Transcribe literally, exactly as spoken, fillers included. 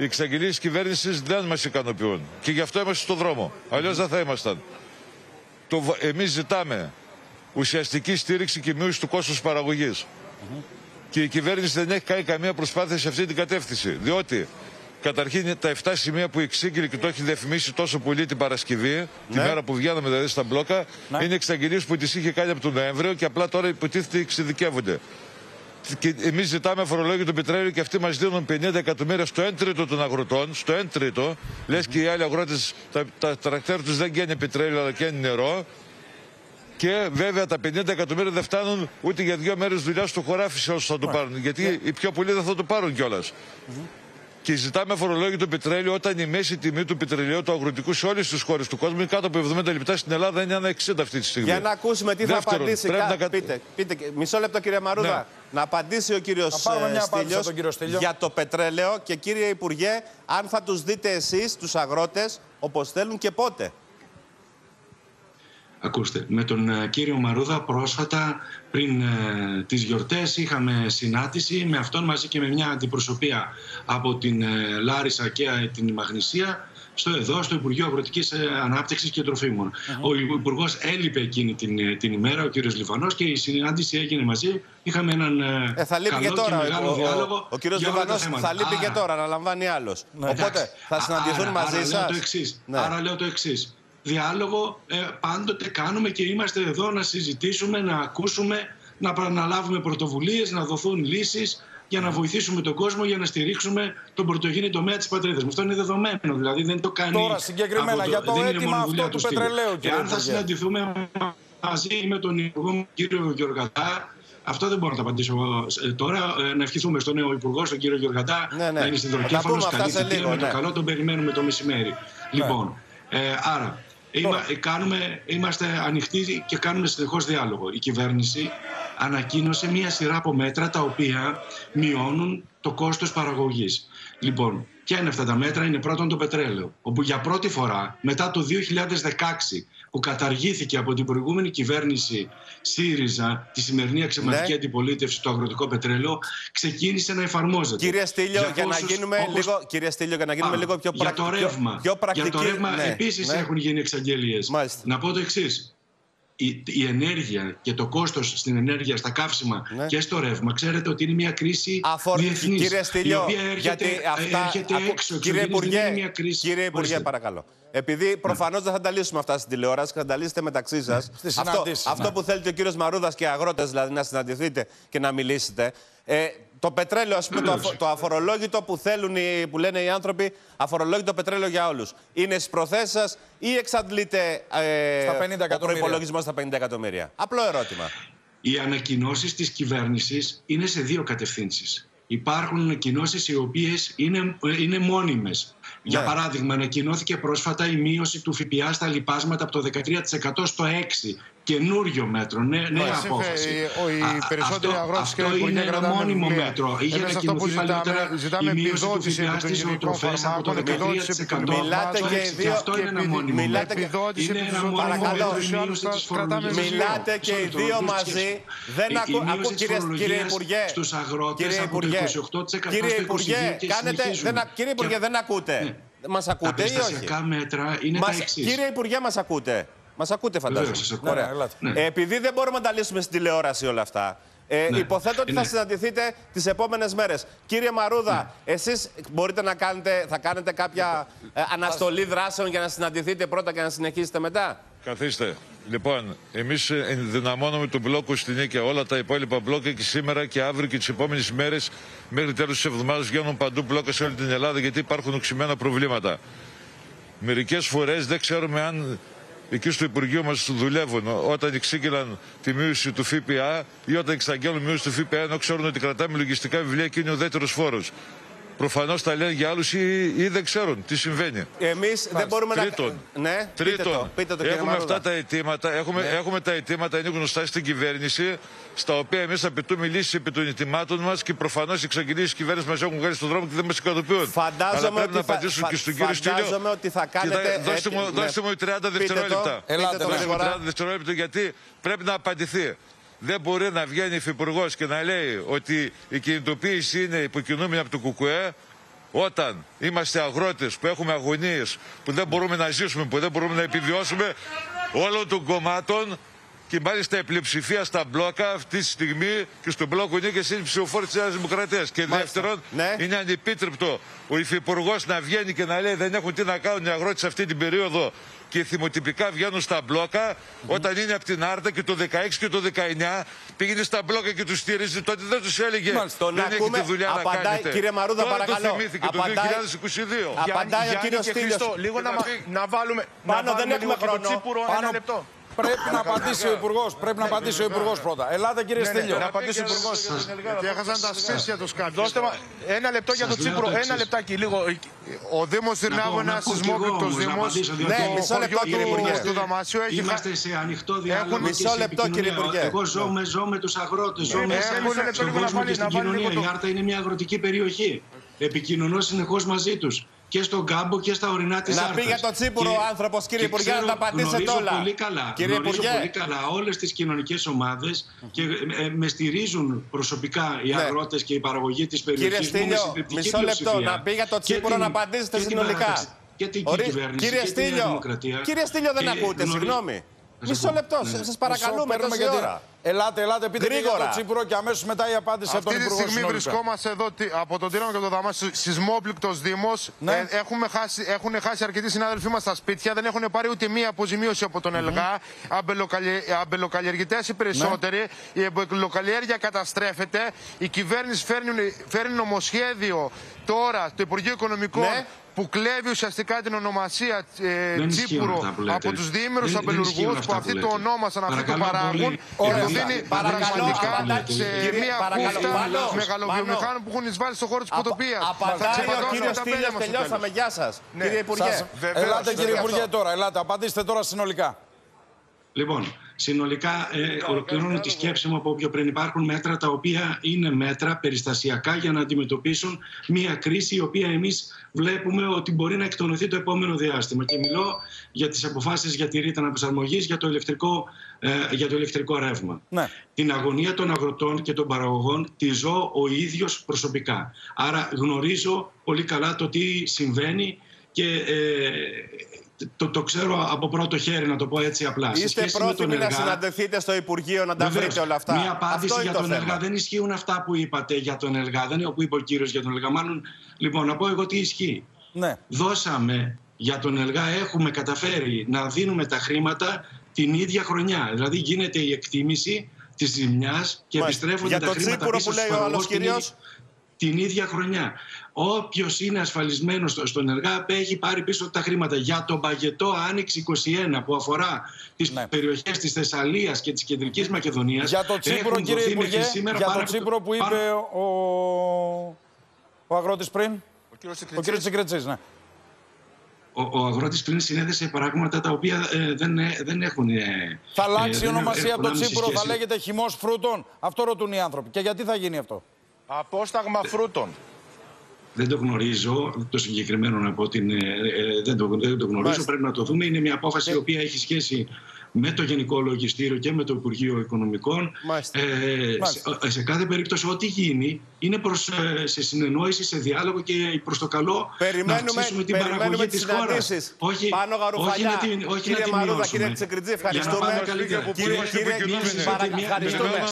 Οι εξαγγελίες της κυβέρνησης δεν μας ικανοποιούν. Και γι' αυτό είμαστε στον δρόμο. Αλλιώς δεν θα ήμασταν. Το, εμείς ζητάμε ουσιαστική στήριξη και μείωση του κόστους παραγωγής. Mm-hmm. Και η κυβέρνηση δεν έχει κάνει καμία προσπάθεια σε αυτή την κατεύθυνση. Διότι καταρχήν τα επτά σημεία που εξήγηλε και το έχει διαφημίσει τόσο πολύ την Παρασκευή, ναι. τη μέρα που βγαίναμε δηλαδή στα μπλόκα, ναι. είναι εξαγγελίες που τις είχε κάνει από τον Νοέμβριο και απλά τώρα υποτίθεται εξειδικεύονται. Και εμείς ζητάμε αφορολόγητο πετρέλαιο και αυτοί μας δίνουν πενήντα εκατομμύρια στο ένα τρίτο των αγροτών, στο ένα τρίτο. Mm-hmm. Λες και οι άλλοι αγρότες, τα, τα τρακτέρ τους δεν καίνε πετρέλαιο αλλά καίνε νερό. Και βέβαια τα πενήντα εκατομμύρια δεν φτάνουν ούτε για δύο μέρες δουλειά στο χωράφι σε όσους θα το πάρουν. Γιατί yeah. οι πιο πολλοί δεν θα το πάρουν κιόλας. Mm-hmm. Και ζητάμε αφορολόγητο πετρέλαιο όταν η μέση τιμή του πετρελαίου του αγροτικού σε όλες τις χώρες του κόσμου είναι κάτω από εβδομήντα λεπτά. Στην Ελλάδα είναι ένα εξήντα αυτή τη στιγμή. Για να ακούσουμε τι Δεύτερον, θα απαντήσει. Κα... Να... Πείτε, πείτε, μισό λεπτό κύριε Μαρούδα. Ναι. Να απαντήσει ο κύριος Στήλιος κύριο για το πετρέλαιο και κύριε Υπουργέ, αν θα τους δείτε εσείς, τους αγρότες, όπως θέλουν και πότε. Ακούστε, με τον κύριο Μαρούδα πρόσφατα πριν ε, τις γιορτές είχαμε συνάντηση με αυτόν μαζί και με μια αντιπροσωπεία από την ε, Λάρισα και ε, την Μαγνησία στο εδώ, στο Υπουργείο Αγροτικής ε, Ανάπτυξης και Τροφίμων. Uh-huh. Ο Υπουργός έλειπε εκείνη την, την ημέρα, ο κύριος Λιβανός, και η συνάντηση έγινε μαζί. Είχαμε έναν ε, ε, θα λείπει καλό και, τώρα, και μεγάλο ο, διάλογο. Ο, ο κύριος Λιβανός θα λείπει άρα, και τώρα, να λαμβάνει άλλος. Ναι. Οπότε εντάξει, θα συναντηθούν άρα, μαζί άρα, σας. Λέω το εξής, ναι. Άρα λέω το εξής. Διάλογο ε, πάντοτε κάνουμε και είμαστε εδώ να συζητήσουμε, να ακούσουμε, να αναλάβουμε πρωτοβουλίες, να δοθούν λύσεις για να βοηθήσουμε τον κόσμο, για να στηρίξουμε τον πρωτογενή τομέα της πατρίδας. Αυτό είναι δεδομένο, δηλαδή δεν το κάνει. Τώρα συγκεκριμένα το, για το αίτημα αυτό του πετρελαίου, κύριε Εάν θα συναντηθούμε μαζί με τον Υπουργό κύριο Γεωργατά, αυτό δεν μπορώ να το απαντήσω τώρα. Να ευχηθούμε στον νέο Υπουργό, τον κύριο Γεωργατά, ναι, ναι. να είναι στην Δορκέφαλος. Καλή θητεία, με το καλό τον περιμένουμε το μεσημέρι. Ναι. Λοιπόν, ε, άρα. Είμα, κάνουμε, είμαστε ανοιχτοί και κάνουμε συνεχώς διάλογο. Η κυβέρνηση ανακοίνωσε μία σειρά από μέτρα τα οποία μειώνουν το κόστος παραγωγής. Λοιπόν, ποια είναι αυτά τα μέτρα? Είναι πρώτον το πετρέλαιο, όπου για πρώτη φορά μετά το δύο χιλιάδες δεκαέξι που καταργήθηκε από την προηγούμενη κυβέρνηση ΣΥΡΙΖΑ, τη σημερινή αξιωματική ναι. αντιπολίτευση, το αγροτικό πετρέλαιο, ξεκίνησε να εφαρμόζεται. Κύριε Στήλιο, για, για, πόσους, να, γίνουμε όπως... λίγο, κύριε Στήλιο, για να γίνουμε α, λίγο πιο, πρακ... για το ρεύμα, πιο πρακτική. Για το ρεύμα ναι. επίσης ναι. έχουν γίνει εξαγγελίες. Μάλιστα. Να πω το εξής. Η, η ενέργεια και το κόστος στην ενέργεια, στα καύσιμα ναι. και στο ρεύμα, ξέρετε ότι είναι μια κρίση Αφορ... διεθνής, κύριε Στήλιο, η οποία έρχεται, γιατί αυτά... έρχεται Ακού... έξω. Κύριε Υπουργέ, μια κρίση. κύριε Υπουργέ, παρακαλώ. Επειδή προφανώς δεν θα τα λύσουμε αυτά στην τηλεόραση, θα τα λύσετε μεταξύ σας. αυτό αυτό ναι. που θέλετε ο κύριος Μαρούδας και οι αγρότες, δηλαδή να συναντηθείτε και να μιλήσετε. Ε, το πετρέλαιο, ας πούμε, το, αφο, το αφορολόγητο που θέλουν, οι, που λένε οι άνθρωποι, αφορολόγητο πετρέλαιο για όλους. Είναι στις προθέσεις σας ή εξαντλείται ε, ο προϋπολογισμός στα πενήντα εκατομμύρια? Απλό ερώτημα. Οι ανακοινώσεις της κυβέρνησης είναι σε δύο κατευθύνσεις. Υπάρχουν ανακοινώσεις οι οποίες είναι, είναι μόνιμες. Για ναι. παράδειγμα, ανακοινώθηκε πρόσφατα η μείωση του ΦΠΑ στα λοιπάσματα από το δεκατρία τοις εκατό στο έξι τοις εκατό. Καινούριο μέτρο, νέα, νέα απόφαση. Οι περισσότεροι αγρότες και αυτό είναι ένα μόνιμο μέτρο. Είχε ανακοινωθεί παλιότερα η μείωση του ΦΠΑ στις ζωοτροφές από το δεκατρία τοις εκατό. Μιλάτε και οι δύο. Αυτό είναι ένα μόνιμο μέτρο. Είναι ένα μόνιμο μέτρο η μείωση της φορολογίας. Μιλάτε και οι δύο μαζί. Δεν ακούω, κύριε Υπουργέ. Στους αγρότες από το είκοσι οκτώ τοις εκατό στο είκοσι δύο και συνεχίζουν. Κύριε Υπουργέ, δεν ακούτε. Μας ακούτε ή όχι? Τα περιστασιακά μέτρα είναι τα εξής. Κύριε Υπουργέ, μας ακούτε? Μας ακούτε, φαντάζομαι. Ωραία. Ναι. Ε, επειδή δεν μπορούμε να τα λύσουμε στην τηλεόραση όλα αυτά, ε, ναι. υποθέτω ότι ναι. θα συναντηθείτε τις επόμενες μέρες. Κύριε Μαρούδα, ναι. εσείς μπορείτε να κάνετε, θα κάνετε κάποια ε, αναστολή δράσεων για να συναντηθείτε πρώτα και να συνεχίσετε μετά? Καθίστε. Λοιπόν, εμείς ενδυναμώνουμε τον μπλόκο στην Νίκαια. Όλα τα υπόλοιπα μπλόκα και σήμερα και αύριο και τις επόμενες μέρες μέχρι τέλος της εβδομάδας βγαίνουν παντού μπλόκα σε όλη την Ελλάδα, γιατί υπάρχουν οξυμένα προβλήματα. Μερικές φορές δεν ξέρουμε αν εκεί στο Υπουργείο μας δουλεύουν όταν εξήγηλαν τη μείωση του ΦΠΑ ή όταν εξαγγέλνουν μείωση του ΦΠΑ, ενώ ξέρουν ότι κρατάμε λογιστικά βιβλία και είναι ο ουδέτερος φόρος. Προφανώς τα λένε για άλλους ή, ή δεν ξέρουν τι συμβαίνει. Εμείς δεν μπορούμε τρίτον, να... Ναι, τρίτον, πείτε το, πείτε το, έχουμε αυτά τα αιτήματα, έχουμε, ναι. έχουμε τα αιτήματα, είναι γνωστά στην κυβέρνηση, στα οποία εμείς απαιτούμε λύσεις επί των αιτημάτων μας και προφανώς οι εξαγγελίες της κυβέρνησης μας έχουν βγάλει στον δρόμο και δεν μας ικανοποιούν. Φαντάζομαι Αλλά πρέπει ότι να απαντήσουν θα, και στον κύριο Στήλιο. Φαντάζομαι ότι θα κάνετε... Δώστε μου, δώστε μου τριάντα δευτερόλεπτα. Δώστε μου τριάντα δευτερόλεπτα, γιατί πρέπει να απαντηθεί. Δεν μπορεί να βγαίνει υφυπουργός και να λέει ότι η κινητοποίηση είναι υποκινούμενη από το ΚΚΕ Όταν είμαστε αγρότες που έχουμε αγωνίες, που δεν μπορούμε να ζήσουμε, που δεν μπορούμε να επιβιώσουμε όλων των κομμάτων, και μάλιστα η πλειοψηφία στα μπλόκα αυτή τη στιγμή και στο μπλόκο είναι και στην ψηφοφόρη της Νέας Δημοκρατίας. Και δεύτερον, ναι. είναι ανεπίτρεπτο ο υφυπουργός να βγαίνει και να λέει δεν έχουν τι να κάνουν οι αγρότες αυτή την περίοδο και θυμοτυπικά βγαίνουν στα μπλόκα, mm-hmm. όταν είναι από την Άρτα και το δεκαέξι και το δεκαεννιά πήγαινε στα μπλόκα και τους στήριζε, τότε δεν τους έλεγε Μάλιστα, δεν έχετε δουλειά απαντάει, να κάνετε. Κύριε Μαρούδα, τώρα παρακαλώ. Το θυμήθηκε απαντάει, το δύο χιλιάδες είκοσι δύο. Απαντάει ο κύριος Στήλιος. Λίγο να, να βάλουμε, Πάνω, να δεν βάλουμε έχουμε χρόνο. το Τσίπουρο ένα λεπτό. Πρέπει να απαντήσει ο Υπουργός. Πρέπει να απαντήσει ο Υπουργός πρώτα. Ελάτε, κύριε Στήλιο. Να απαντήσει ο Υπουργός. Γιατί έχασαν τα σπίτια τους κάποιοι. Δώστε ένα λεπτό για το Τσίπουρο. Ένα λεπτάκι, λίγο. Ο Δήμος Τυρνάβου είναι ένας σεισμόπληκτος Δήμος. Ναι, μισό λεπτό, κύριε Υπουργέ. Του Δαμασίου έχει. Είμαστε σε ανοιχτό διάλογο. Μισό λεπτό, κύριε Υπουργέ. Εγώ ζω με, ζω με τους αγρότες. Ζω μέσα στον κόσμο και στην κοινωνία. Η Άρτα είναι μια αγροτική περιοχή. Επικοινωνώ συνεχώς μαζί τους. Και στον κάμπο και στα ορεινά της Άρτας. Να πει για το Τσίπουρο ο άνθρωπος, κύριε Υπουργέ, να τα απαντήσετε όλα. Πολύ καλά. Κύριε γνωρίζω Υπουργέ. πολύ καλά όλες τις κοινωνικές ομάδες και ε, με στηρίζουν προσωπικά οι ναι. αγρότες και η παραγωγή της περιοχής. Κύριε Στήλιο, μισό λεπτό, να πει για το Τσίπουρο να απαντήσετε συνολικά. Και την κυβέρνηση κύριε και Στήλιο, την Δημοκρατία. Κύριε Στήλιο, δεν ακούτε, συγγνώμη. Μισό λεπτό, ναι. σας παρακαλούμε τόση ώρα. Ελάτε, ελάτε, πείτε και για το Τσίπουρο και αμέσως μετά η απάντηση από τον Υπουργό. Αυτή τη στιγμή βρισκόμαστε εδώ από τον Τύρανα και τον Δαμάσιο, σεισμόπληκτος Δήμος. Ναι. Ε, έχουμε χάσει, έχουν χάσει αρκετοί συνάδελφοί μας στα σπίτια, δεν έχουν πάρει ούτε μία αποζημίωση από τον mm-hmm. ΕΛΓΑ. Αμπελοκαλλιεργητές οι περισσότεροι. Ναι. Η αμπελοκαλλιέργεια καταστρέφεται. Η κυβέρνηση φέρνει, φέρνει νομοσχέδιο τώρα στο Υπουργείο Οικονομικών. Ναι. Που κλέβει ουσιαστικά την ονομασία ε, Τσίπουρο από τους διήμερους αμπελουργούς που αυτοί το ονόμασαν, αυτοί το παράγουν και το δίνει πραγματικά σε μια κούφτα μεγαλοβιομηχάνων που έχουν εισβάλει στον χώρο της ποτοπίας. Απαντάει ο κύριος Στήλιος, τελειώσαμε. Γεια σας, κύριε Υπουργέ. Ελάτε, κύριε Υπουργέ, τώρα, ελάτε, απαντήστε τώρα συνολικά. Λοιπόν, συνολικά ε, ολοκληρώνω τη σκέψη μου από όποιο πριν. Υπάρχουν μέτρα τα οποία είναι μέτρα περιστασιακά για να αντιμετωπίσουν μια κρίση η οποία εμείς βλέπουμε ότι μπορεί να εκτονωθεί το επόμενο διάστημα. Και μιλώ για τις αποφάσεις για τη ρήτρα αναπροσαρμογής για το ηλεκτρικό, ε, για το ηλεκτρικό ρεύμα. Ναι. Την αγωνία των αγροτών και των παραγωγών τη ζω ο ίδιος προσωπικά. Άρα γνωρίζω πολύ καλά το τι συμβαίνει και ε, Το, το ξέρω από πρώτο χέρι, να το πω έτσι απλά. Είστε πρόθυμοι να συναντηθείτε στο Υπουργείο να τα βρείτε όλα αυτά? Μία απάντηση για τον ΕΛΓΑ. Δεν ισχύουν αυτά που είπατε για τον ΕΛΓΑ. Δεν είναι που είπε ο κύριος για τον ΕΛΓΑ. Μάλλον, λοιπόν, να πω εγώ τι ισχύει. Ναι. Δώσαμε για τον ΕΛΓΑ, έχουμε καταφέρει να δίνουμε τα χρήματα την ίδια χρονιά. Δηλαδή γίνεται η εκτίμηση της ζημιάς και Μα, επιστρέφονται τα χρήματα πίσω στους παραγωγούς την ίδια χρονιά. Όποιος είναι ασφαλισμένος στον ΕΛΓΑ έχει πάρει πίσω τα χρήματα. Για τον παγετό Άνοιξη είκοσι ένα που αφορά τις ναι. περιοχές της Θεσσαλίας και της Κεντρικής Μακεδονίας. Για το Τσίπρο, κύριε Υπουργέ, για το Τσίπρο που είπε πάνω... ο... ο αγρότης πριν, ο κύριος Τσικρετσής, ναι. Ο, ο αγρότης πριν συνέδεσε πράγματα τα οποία ε, δεν, ε, δεν έχουν... Ε, θα αλλάξει ε, η ονομασία από το Τσίπρο, σχέση. Θα λέγεται χυμός φρούτων. Αυτό ρωτούν οι άνθρωποι. Και γιατί θα γίνει αυτό? Απόσταγμα φρούτων. Δεν το γνωρίζω, το συγκεκριμένο να πω, την, ε, ε, δεν, το, δεν το γνωρίζω, Μάλιστα. Πρέπει να το δούμε. Είναι μια απόφαση η οποία έχει σχέση με το Γενικό Λογιστήριο και με το Υπουργείο Οικονομικών. Ε, σε, σε κάθε περίπτωση ό,τι γίνει είναι προς, σε συνεννόηση, σε διάλογο και προς το καλό περιμένουμε, να αυξήσουμε την παραγωγή της χώρας. Όχι, Πάνω Γαρουφαλιά, όχι, όχι κύριε να την Μαρούδα, μειώσουμε. κύριε Τσικριτζή, ευχαριστούμε. Για να πάμε καλύτερα. Κύριε, κύριε, κύριε, ευχαριστούμε.